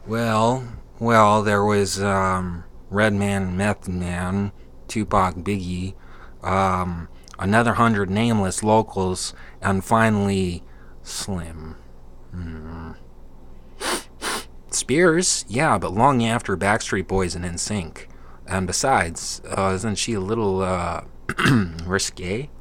Well, well, there was Redman, Meth Man, Tupac, Biggie, another 100 nameless locals, and finally Slim. Spears, yeah, but long after Backstreet Boys and NSYNC. And besides, isn't she a little risque?